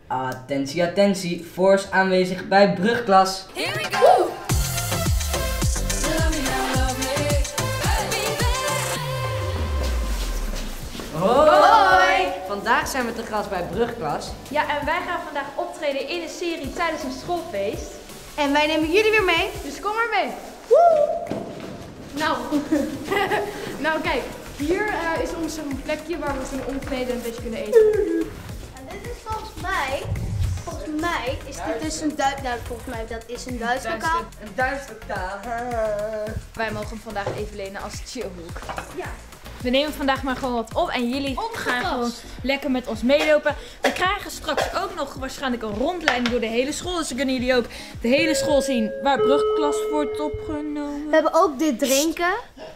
Attentie, attentie, Force aanwezig bij brugklas. Here we go! Hoi! Vandaag zijn we te gast bij brugklas. Ja, en wij gaan vandaag optreden in een serie tijdens een schoolfeest. En wij nemen jullie weer mee. Dus kom maar mee. Nou, nou kijk, hier is ons een plekje waar we kunnen omkleden en een beetje kunnen eten. En dit is volgens mij is dit dus een dat is een Duits lokaal. Een Duits lokaal. Wij mogen hem vandaag even lenen als chillhoek. Ja. We nemen vandaag maar gewoon wat op en jullie gaan gewoon lekker met ons meelopen. We krijgen straks ook nog waarschijnlijk een rondleiding door de hele school. Dus dan kunnen jullie ook de hele school zien waar brugklas wordt opgenomen. We hebben ook dit drinken.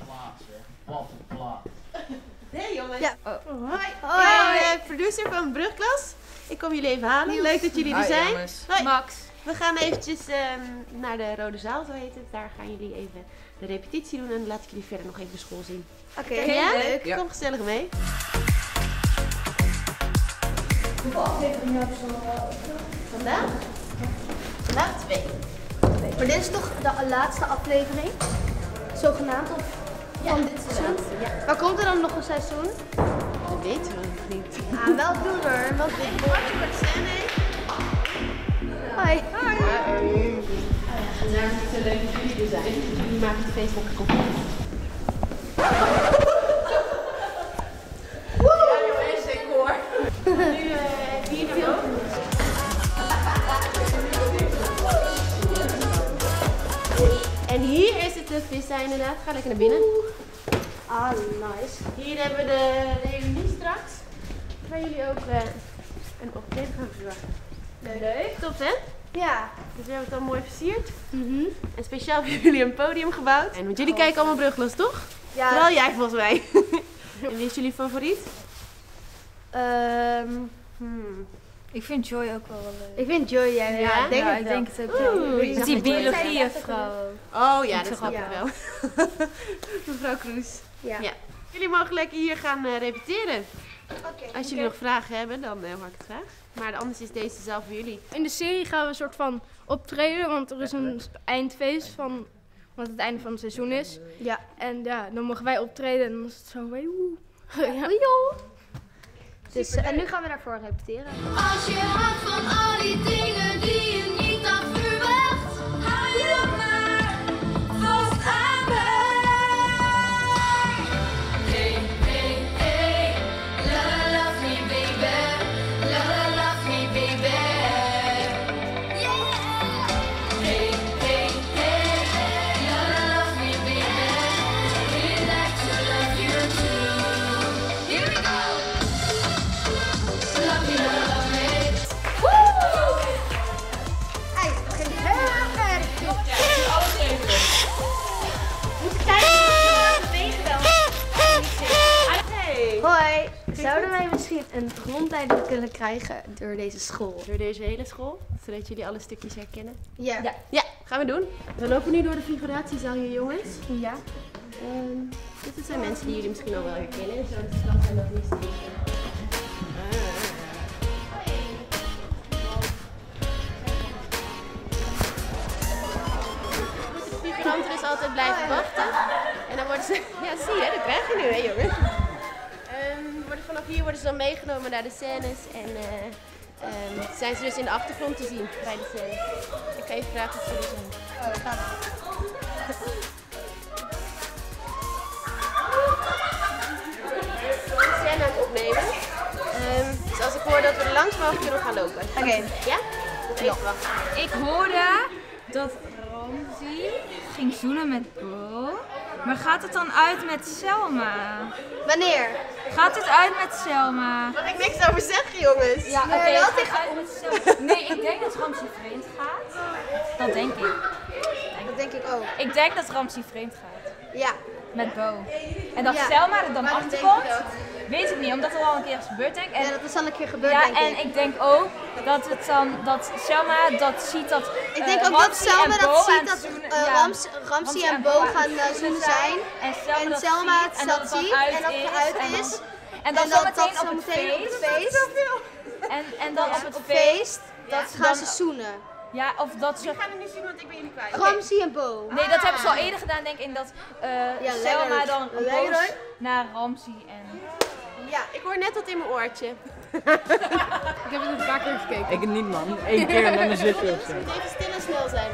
Hey jongens. Ja. Hoi. Hoi. Ik ben producer van Brugklas. Ik kom jullie even halen. Leuk dat jullie er zijn. Hoi. Max. We gaan eventjes naar de Rode Zaal, zo heet het. Daar gaan jullie even de repetitie doen en dan laat ik jullie verder nog even de school zien. Oké, Ja? leuk. Ja. Kom gezellig mee. Vandaag? Vandaag 2. Maar dit is toch de laatste aflevering? Zogenaamd of van dit seizoen? Ja. Maar komt er dan nog een seizoen? Dat weten we nog niet. Ah, wel doen hoor. Wel doen. Hoi. Hoi. Vandaag is het zo leuk dat jullie er zijn. Jullie maken het feest lekker compleet. En hier is het de vissa inderdaad. Ga lekker naar binnen. Ah, nice. Hier hebben we de reunie straks. Waar jullie ook een optreden gaan verzorgen. Leuk. Top hè? Ja. Dus we hebben het al mooi versierd. En speciaal voor jullie een podium gebouwd. En want jullie kijken allemaal brugklas toch? Ja. Vooral jij volgens mij. En wie is jullie favoriet? Ik vind Joy ook wel leuk. Ik vind Joy, jij Ja? denk Ja, het ik wel. denk het ook. Oeh, Met die Joy zijn biologiejuffrouw. Oh ja, Vind dat ik snap ik grappig. wel. Mevrouw Kroes. Ja. Ja. Jullie mogen lekker hier gaan repeteren. Oké. Als jullie nog vragen hebben, dan hoor ik het graag. Maar anders is deze zaal voor jullie. In de serie gaan we een soort van optreden, want er is een eindfeest van, wat het einde van het seizoen is. Ja. En ja, dan mogen wij optreden en dan is het zo weer ja. Dus, en nu gaan we daarvoor repeteren. Als je houdt van al die dingen die je niet had verwacht, hou je maar vast aan mij. Hey, hey, hey, la la love me baby, la la love me baby. Yeah. Hey, hey, hey, la la love me baby, we'd like to love you too. Here we go. Love me, love me. Hey, het begint heel erg goed. Moet kijken of je bewegen wel. Hey! Hoi. Zouden wij misschien een rondleiding kunnen krijgen door deze school? Door deze hele school, zodat jullie alle stukjes herkennen. Ja. Ja, gaan we doen. We lopen nu door de figuratiezaal hier, jongens. Ja. Dit zijn mensen die jullie misschien al wel herkennen. Zo te slag zijn dat niet. De figuranten dus altijd blijven wachten. En dan worden ze... Ja, zie je, dat krijg je nu, hè jongens. Vanaf hier worden ze dan meegenomen naar de scènes. En zijn ze dus in de achtergrond te zien bij de scènes. Ik ga even vragen of ze er zijn. Oh, dat gaat. De scène aan het opnemen. Dus als ik hoor dat we er langs mogen, kunnen we gaan lopen. Oké. Ja? Even wachten. Ik hoorde dat Ramsey ging zoenen met Bo. Maar gaat het dan uit met Selma? Wanneer? Gaat het uit met Selma? Mag ik niks over zeggen, jongens? Ja, oké. wel het gaat uit met Selma. Nee, ik denk dat Ramsey vreemd gaat. Dat denk ik. Dat denk ik ook. Ik denk dat Ramsey vreemd gaat. Ja. Met Bo. En dat Ja. Selma er dan Waarom denk je achterkomt, dat? weet ik niet, omdat er al een keer is gebeurd denk ik. En, Ja, dat is al een keer gebeurd, ja, denk en ik. ik denk ook dat het dan, dat Selma dat ziet dat Ik denk ook dat Ramsey Selma en Bo dat aan ziet het dat zoenen- Ramsey en Bo gaan zoenen zijn. En En Selma Selma dat ziet en dat dat het dan ziet uit en dat het is. uit En dan- is. En dan En dat zometeen dat op het zometeen op het feest. feest. En dan op het Op feest. feest, dat gaan ze zoenen. Ja, of dat ze... Ik ga er nu zien, want ik ben jullie kwijt. Ramsey en Bo. Nee, dat hebben ze al eerder gedaan, denk ik. In dat Selma lekker. dan een Lekker. post naar Ramsey en... Ja, ik hoor net wat in mijn oortje. Ik heb het een paar keer gekeken. Ik niet man, 1 keer met mijn zusje of zo. Het moet even stil en snel zijn.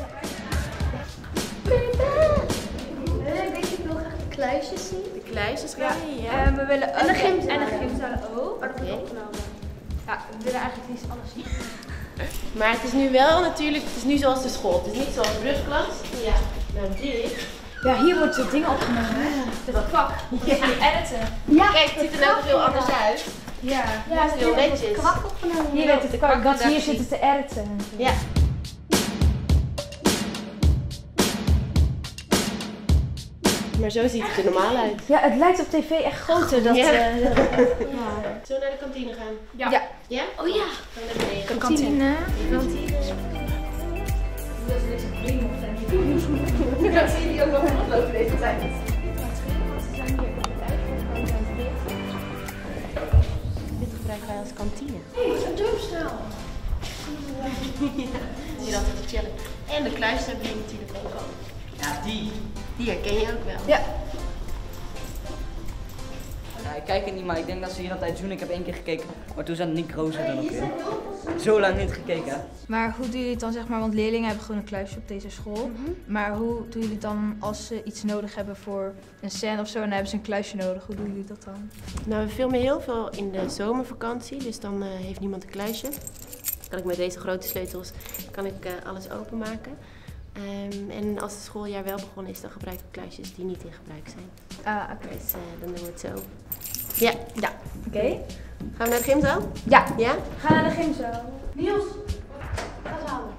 Ik wil graag de kluisjes zien. De kluisjes gaan hier, ja. En we willen En de gymzalen. En de gymzalen ook. Oké. Ja, we willen eigenlijk liefst alles zien. Maar het is nu wel natuurlijk, het is nu zoals de school. Het is niet zoals brugklas. Ja. Nou, dit. Ja, hier wordt het ding opgenomen, hè? Dat vak. Ja. Editen. Ja, Kijk, het ziet er nou heel anders uit. Ja. Ja, het is heel netjes. kwak opgenomen. Hier werd het kwak, dat hier zitten te editen. Ja. Maar zo ziet het er normaal uit. Ja, het lijkt op tv echt groter. Dat, Ja. ja. Zullen we naar de kantine gaan? Ja. Ja. Ja? Oh ja. Gaan we naar beneden. Kantine. Dat zie je ook nog rondlopen deze tijd. Dit gebruiken wij als kantine. Een duurstraal. Hier altijd te chillen. En de kluis hebben we natuurlijk ook al. Ja, die. Die herken je ook wel. Ja. Ja, ik kijk het niet, maar ik denk dat ze hier altijd doen. Ik heb 1 keer gekeken, maar toen zat Nick Roos er dan ook in. Zo lang niet gekeken. Maar hoe doen jullie het dan, zeg maar, want leerlingen hebben gewoon een kluisje op deze school. Maar hoe doen jullie het dan als ze iets nodig hebben voor een scène of zo en dan hebben ze een kluisje nodig? Hoe doen jullie dat dan? Nou, we filmen heel veel in de zomervakantie, dus dan heeft niemand een kluisje. Kan ik met deze grote sleutels alles openmaken. En als het schooljaar wel begonnen is, dan gebruiken we kluisjes die niet in gebruik zijn. Ah, oké. Dus dan doen we het zo. Ja. Ja. Oké. Gaan we naar de gymzaal? Ja. Ja? Ga naar de gymzaal. Niels, ga ze halen.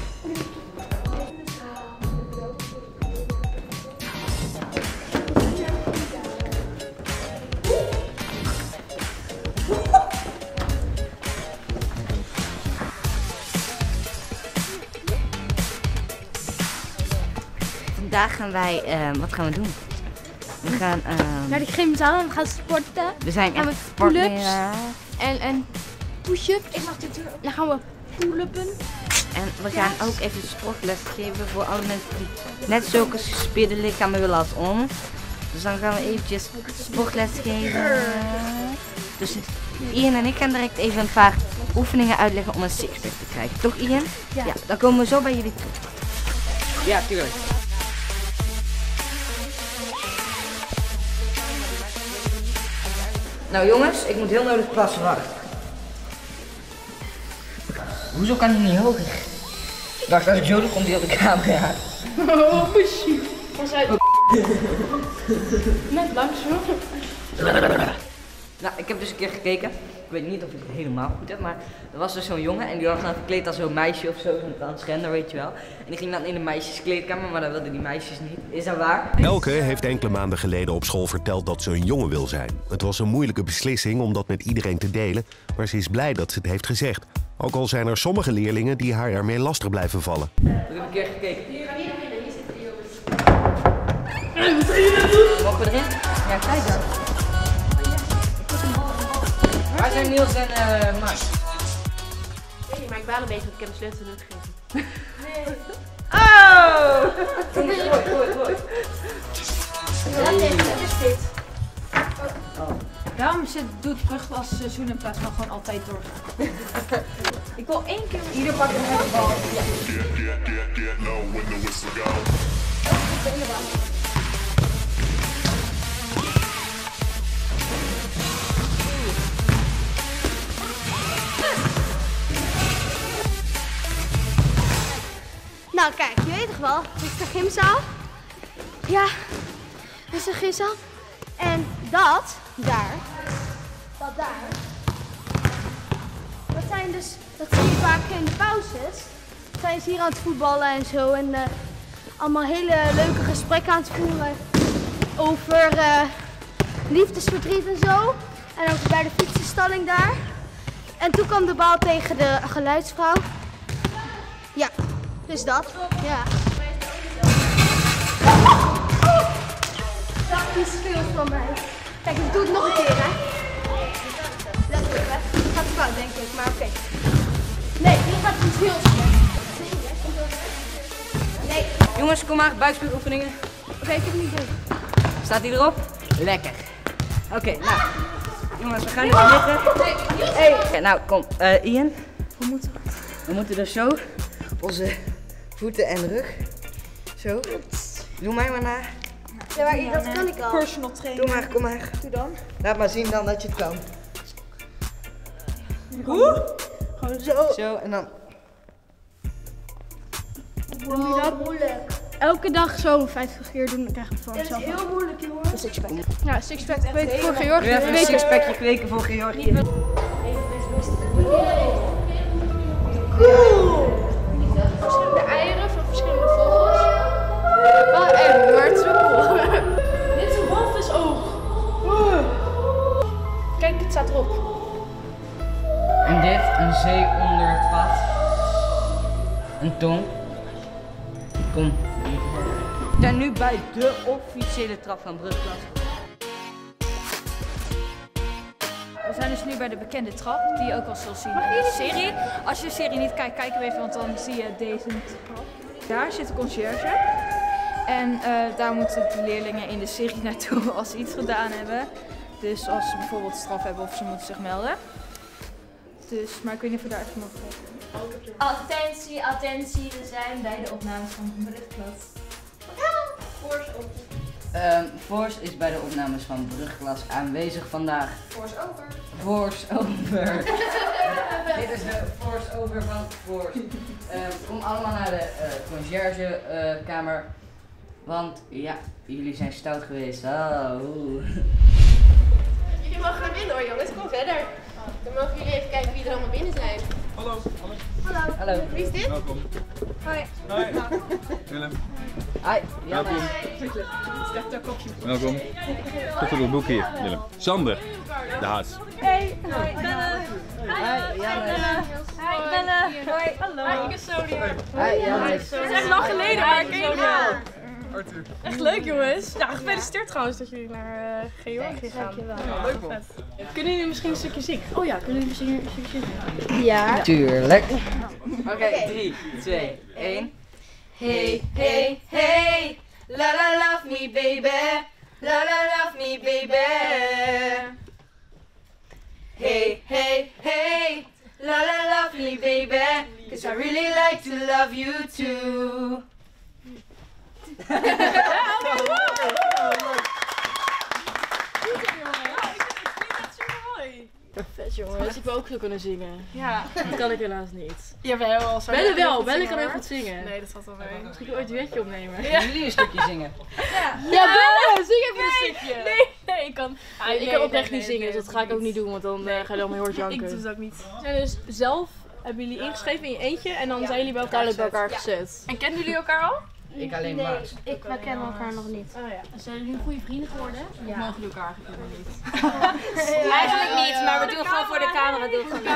Vandaag gaan wij, wat gaan we doen? We gaan, Naar de gymzaal en we gaan sporten. we zijn gaan echt we pull-ups. sportleraar. En push-ups. Ik mag de deur. Dan gaan we pull-uppen. En we gaan ook even sportles geven voor alle mensen die net zulke gespierde lichamen willen als ons. Dus dan gaan we eventjes sportles geven. Dus Ian en ik gaan direct even een paar oefeningen uitleggen om een sixpack te krijgen. Toch Ian? Ja. Dan komen we zo bij jullie terug. Ja, tuurlijk. Nou jongens, ik moet heel nodig plassen, wacht. Hoezo kan hij niet hoger? Wacht, als ik zo doe, komt hij op de camera. Oh, misschien. Was hij net langs hoor. Nou, ik heb dus een keer gekeken. Ik weet niet of ik het helemaal goed heb, maar er was dus zo'n jongen en die was dan verkleed als zo'n meisje of zo, zo'n transgender, weet je wel. En die ging dan in de meisjeskleedkamer, maar dat wilden die meisjes niet. Is dat waar? Elke heeft enkele maanden geleden op school verteld dat ze een jongen wil zijn. Het was een moeilijke beslissing om dat met iedereen te delen, maar ze is blij dat ze het heeft gezegd. Ook al zijn er sommige leerlingen die haar ermee lastig blijven vallen. Ik heb een keer gekeken. Hier zitten de jongens. Wat zijn jullie aan het doen? Mogen we erin? Ja, kijk dan. Waar zijn Niels en Max? Ik weet niet, maar ik baal een beetje, want ik heb een sleutel ook gegeven. Oh! Gooi. Wat is dit? Daarom doet Brugklas seizoen in plaats van gewoon altijd doorgaan. Ik wil 1 keer ieder pakken met de bal. Nou kijk, je weet toch wel, dit is de gymzaal. Ja, dit is de gymzaal. En dat daar, dat zie je vaak in de pauzes. Zijn ze hier aan het voetballen en zo en allemaal hele leuke gesprekken aan het voeren over liefdesverdriet en zo. En ook bij de fietsenstalling daar. En toen kwam de bal tegen de geluidsvrouw. Ja, dus dat. Ja. Dat is veel van mij. Kijk, ik doe het nog een keer, hè. Let op, hè. gaat fout, denk ik. Maar oké. Nee, die gaat iets heel slecht. Nee. Jongens, kom maar, buikspieroefeningen. Oké, ik heb het niet doen. Staat die erop? Lekker. Oké, nou. Jongens, we gaan nu zitten. Hey. Oké, nou, kom. Ian. Hoe moeten we? We moeten dus zo onze voeten en rug. Zo. Doe mij maar na. Ja, maar dat kan ik al. Personal trainer. Doe maar, kom maar. Doe dan. Laat maar zien dan dat je het kan. Hoe? Gewoon zo. Zo, en dan. Doe je dat? Moeilijk. Elke dag zo 50 keer doen, dan krijg je het vanzelf. Dat is heel moeilijk, jongen. Een sixpack. Ja, sixpack kweken voor Georgië. Even een sixpackje kweken voor Georgië. Verschillende eieren van verschillende vogels. Wel eng, maar het is wel cool. Dit is een walvisoog. Kijk, het staat erop. En dit, een zee onder het pad. Een tong. Kom. We zijn nu bij de officiële trap van Brugklas. We zijn dus nu bij de bekende trap, die je ook wel zult zien in de serie. Als je de serie niet kijkt, kijk hem even, want dan zie je deze trap. Daar zit de conciërge. En daar moeten de leerlingen in de serie naartoe als ze iets gedaan hebben. Dus als ze bijvoorbeeld straf hebben of ze moeten zich melden. Dus, maar ik weet niet of we daar even mogen kijken. Attentie, attentie, we zijn bij de opnames van Brugklas. Force is bij de opnames van Brugklas aanwezig vandaag. Force over. Force over. Dit is de Force over van Force. Kom allemaal naar de conciërgekamer. Want ja, jullie zijn stout geweest. Oh. Jullie mogen naar binnen hoor jongens, kom verder. Dan mogen jullie even kijken wie er allemaal binnen zijn. Hallo. Hallo. Wie is dit? Welkom. Hoi. Hoi. Willem. Hi. Janne. Welkom. Tot op het boek hier, Willem. Sander. De Haas. Hey, hoi, Belle. Hi, Janne. Hi, Belle. Hoi, hallo. Ik ben Sonia. Hi, Janne. Het is echt lang geleden, maar ik ken je. Arthur. Echt leuk jongens. Ja, gefeliciteerd trouwens dat jullie naar Georgië gaan. Ja, leuk man. Kunnen jullie misschien een stukje zingen? Oh ja, kunnen jullie een stukje zingen? Ja. Tuurlijk. Oké, 3, 2, 1. Hey, hey, hey, la la love me baby, la la love me baby. Hey, hey, hey, la la love me baby, 'cause I really like to love you too. Vet jongens. Ik wil ook zo kunnen zingen. Ja. Dat kan ik helaas niet. Jawel. Belle wel, Belle kan heel goed zingen. Nee, dat valt wel mee. Misschien ooit een duetje opnemen. Kunnen jullie een stukje zingen? Ja, Belle, zing even een stukje. Nee, ik kan. Ik kan oprecht niet zingen, dus dat ga ik ook niet doen, want dan ga je allemaal heel hard janken. Ik doe het ook niet. We zijn dus zelf, hebben jullie ingeschreven in je eentje en dan zijn jullie bij elkaar gezet. En kennen jullie elkaar al? Ik alleen maar. We kennen elkaar nog niet. Oh ja. Zijn jullie nu goede vrienden geworden? Ja. Mogen jullie elkaar eigenlijk niet? Eigenlijk niet, maar we doen gewoon voor de camera.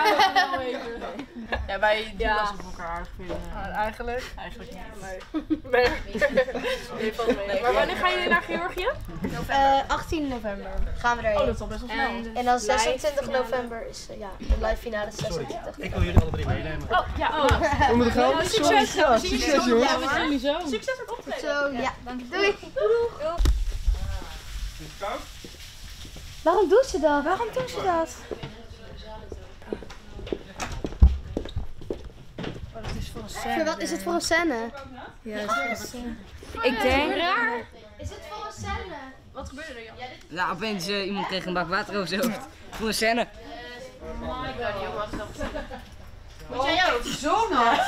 Ja, wij doen best wel elkaar aardig vinden. Eigenlijk? Eigenlijk niet. Nee, valt mee. Maar wanneer gaan jullie naar Georgië? 18 november gaan we Oh, dat erheen. is al best wel snel. En dan 26 november is de live finale 26. Ik wil jullie alle drie meenemen. Oh, ja. We moeten gaan. Succes! Ja, succes jongens. Ja, we zien jullie zo. Succes met optreden. Zo, ja. Doei. Is het koud? Waarom doet ze dat? Waarom doen ze dat? Wat is het voor een scène? Ik denk. Is het voor een scène? Wat gebeurde er, Jan? Nou, opeens iemand kreeg een bak water over zijn hoofd. Voor een scène. Moet jij ook? Zo nat!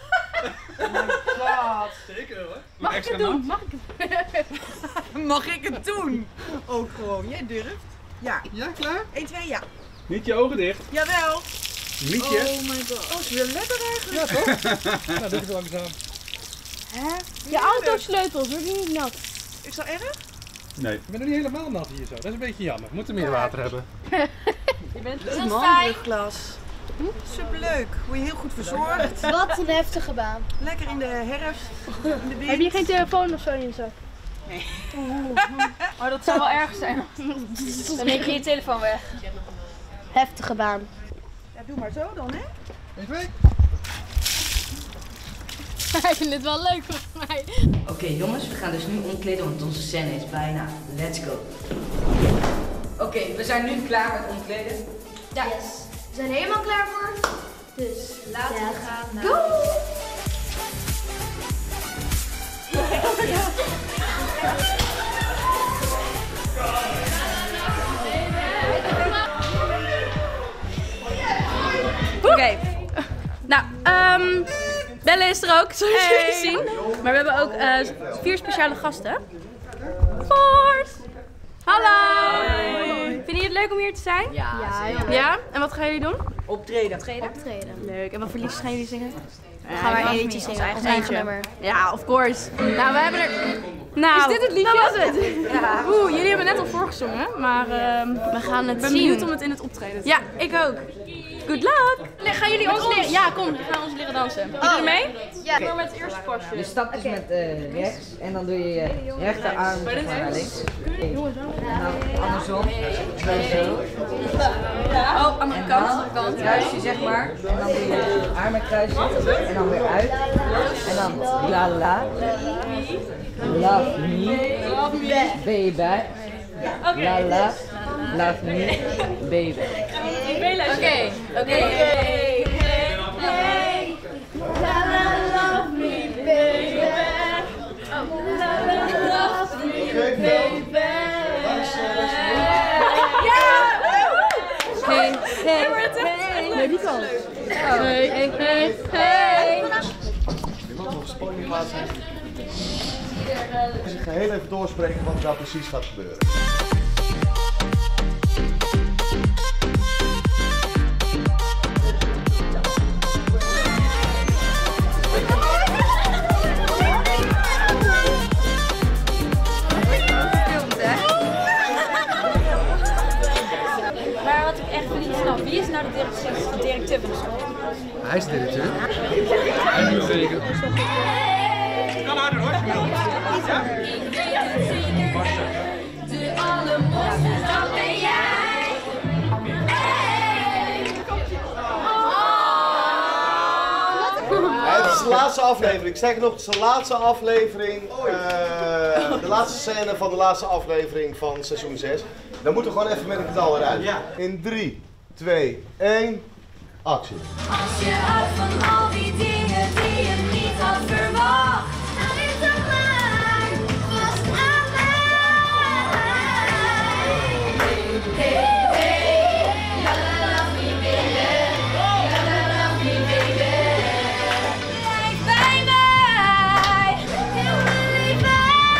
Zeker hoor. Mag ik het doen? Mag ik het doen? Ook gewoon, jij durft. Ja. Ja, klaar? 1, 2, ja. Niet je ogen dicht. Jawel. Mietje. Oh my god. Oh, is weer lekker eigenlijk. Ja, toch? Nou, doe het langzaam. Je autosleutels, wordt die niet nat? Is dat erg? Nee, ik ben nog niet helemaal nat hier zo. Dat is een beetje jammer. We moeten meer water hebben. Je bent Een man brugklas. Superleuk. Word je heel goed verzorgd. Wat een heftige baan. Lekker in de herfst. In de wind. Heb je geen telefoon of zo in je zak? Oh, dat zou wel erg zijn. Dan neem je je telefoon weg. Heftige baan. doe maar zo dan, hè? 1, 2. Ik vind dit wel leuk volgens mij. Oké jongens, we gaan dus nu omkleden, want onze scène is bijna. Let's go. Oké, we zijn nu klaar met omkleden. Ja. Yes. We zijn helemaal klaar voor. Dus laten we gaan naar... Go! Oké. Nou, Belle is er ook, zoals jullie zien. Maar we hebben ook 4 speciale gasten. Voort! Hallo! Vinden jullie het leuk om hier te zijn? Ja? En wat gaan jullie doen? Optreden. Leuk. En wat voor liedjes gaan jullie zingen? We gaan maar één liedje zingen, ons eigen nummer. Ja, of course. Nou, we hebben er... Nou, is dit het liedje? Dat was het. Ja. Jullie hebben net al voorgezongen, maar we gaan het ik ben zien. benieuwd om het in het optreden te zien. Ja, ik ook. Good luck! Gaan jullie ons leren? Ja, kom, we gaan ons leren dansen. Jullie mee? Ja. Door met het eerste pasje. Je stapt dus met rechts en dan doe je je rechterarm naar links. En dan andersom. Zo. Oh, andere kant. Kruisje zeg maar. En dan doe je armen kruisje. En dan weer uit. En dan la la. Love me. Baby. La la. Love me. Baby. Oké. Nee, die kant. Hey. Je moet nog spoiler plaats zijn. Ik ga heel even doorspreken wat er nou precies gaat gebeuren. Maar wat ik echt niet snap, wie is nou de directeur van de school? Hij is de directeur. Hij moet zeker. Kan harder hoor. De allermooiste, dat ben jij. Het is de laatste aflevering. Ik zeg nog, het is de laatste aflevering. De laatste scène van de laatste aflevering van seizoen 6. Dan moeten we gewoon even met een knal eruit. In 3, 2, 1, actie. Als je houdt van al die dingen die je niet had verwacht, dan is het maar vast aan mij. Hey, la la love me baby, la la love me baby. Blijf bij mij, heel mijn leven.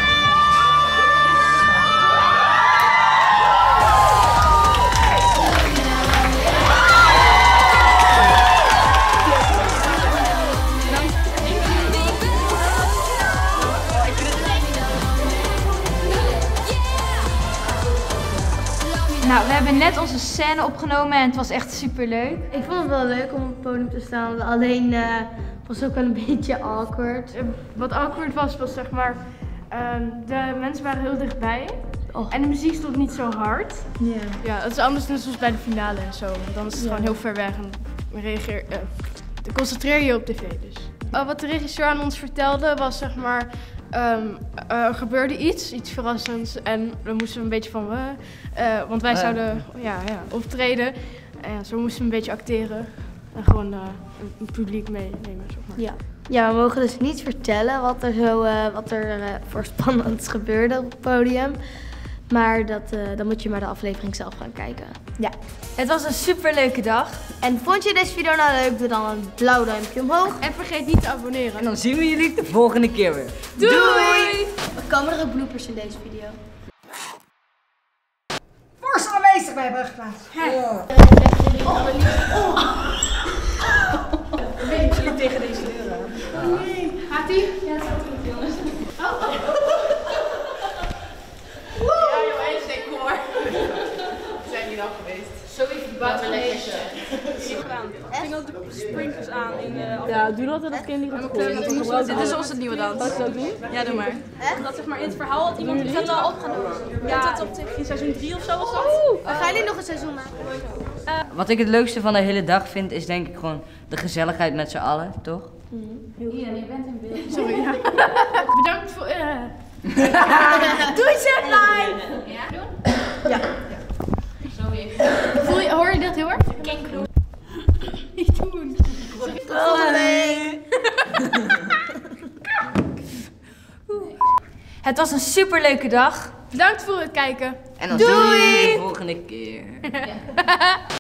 Nou, we hebben net onze scène opgenomen en het was echt super leuk. Ik vond het wel leuk om op het podium te staan, alleen was het ook wel een beetje awkward. Wat awkward was zeg maar, de mensen waren heel dichtbij. En de muziek stond niet zo hard. Ja, dat is anders dan zoals bij de finale en zo. Dan is het gewoon heel ver weg en dan concentreer je op tv dus. Wat de regisseur aan ons vertelde was zeg maar, er gebeurde iets verrassends en we moesten een beetje van want wij zouden optreden en zo moesten we een beetje acteren en gewoon het publiek meenemen. Zeg maar. Ja, we mogen dus niet vertellen wat er voor spannends gebeurde op het podium. Maar dan moet je maar de aflevering zelf gaan kijken. Ja, het was een super leuke dag. En vond je deze video nou leuk, doe dan een blauw duimpje omhoog. En vergeet niet te abonneren. En dan zien we jullie de volgende keer weer. Doei! Er komen er ook bloopers in deze video. Voorstelmeester bij Brugplaats. Jullie tegen deze deur aan. Nee. Gaat ie? Ja, het gaat goed jongens. Ja joh, en decor. Zijn die dan geweest? Zo even de buiten lezen. Ik ging ook de sprinklers aan in de Ja, doe dat en dat kind niet goed. Dit is onze nieuwe dans. Zal ik dat doen? Ja, doe maar. Dat zeg maar in het verhaal had iemand die al opgenomen. Ja, tot op in seizoen 3 of zo was dat. Gaan jullie nog een seizoen maken? Wat ik het leukste van de hele dag vind, is denk ik gewoon de gezelligheid met z'n allen, toch? Ian, je bent in beeld. Sorry. Ja. Bedankt voor... Doei Zedline! Ja, doen? Ja. Hoor je dat heel erg? Niet doen. Het was een superleuke dag. Bedankt voor het kijken. En dan zien we jullie de volgende keer.